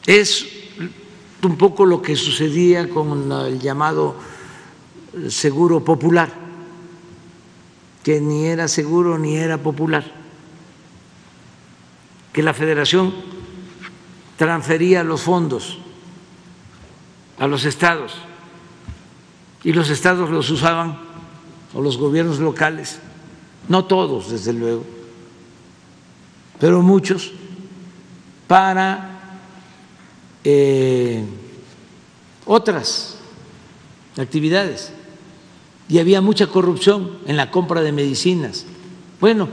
Es un poco lo que sucedía con el llamado seguro popular, que ni era seguro ni era popular, que la Federación transfería los fondos a los estados y los estados los usaban, o los gobiernos locales, no todos desde luego, pero muchos, para otras actividades, y había mucha corrupción en la compra de medicinas. Bueno,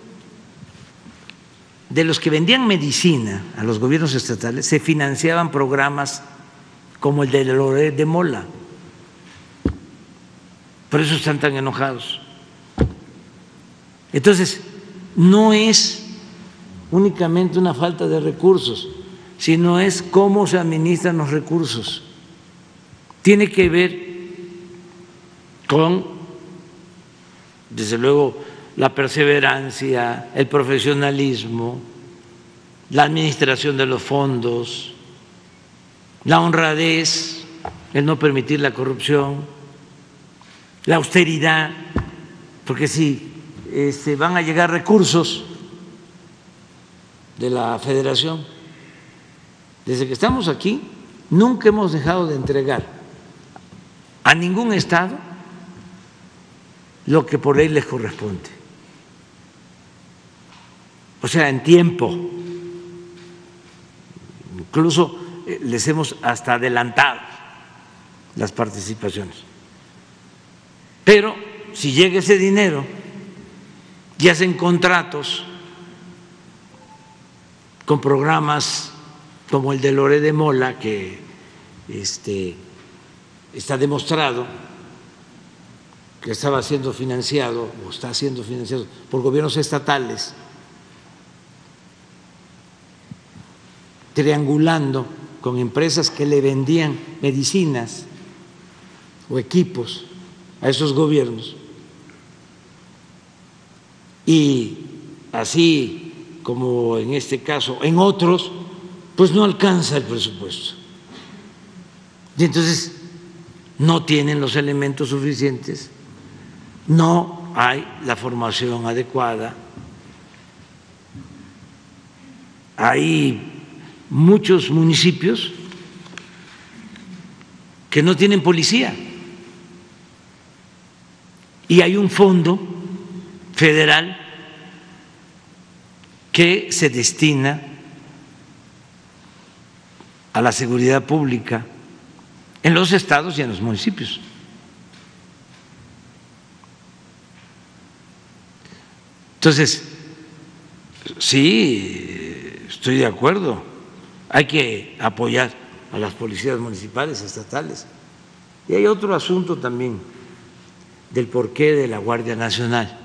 de los que vendían medicina a los gobiernos estatales se financiaban programas como el de Loret de Mola. Por eso están tan enojados. Entonces, no es únicamente una falta de recursos, sino es cómo se administran los recursos. Tiene que ver con, desde luego, la perseverancia, el profesionalismo, la administración de los fondos, la honradez, el no permitir la corrupción, la austeridad, porque si van a llegar recursos de la Federación, desde que estamos aquí, nunca hemos dejado de entregar a ningún estado lo que por ley les corresponde. O sea, en tiempo. Incluso les hemos hasta adelantado las participaciones. Pero si llega ese dinero y hacen contratos con programas como el de Loret de Mola, que está demostrado que estaba siendo financiado o está siendo financiado por gobiernos estatales, triangulando con empresas que le vendían medicinas o equipos a esos gobiernos, y así como en este caso, en otros, pues no alcanza el presupuesto. Y entonces no tienen los elementos suficientes, no hay la formación adecuada, hay muchos municipios que no tienen policía y hay un fondo federal que se destina a la seguridad pública en los estados y en los municipios. Entonces, sí, estoy de acuerdo, hay que apoyar a las policías municipales, estatales. Y hay otro asunto también del porqué de la Guardia Nacional.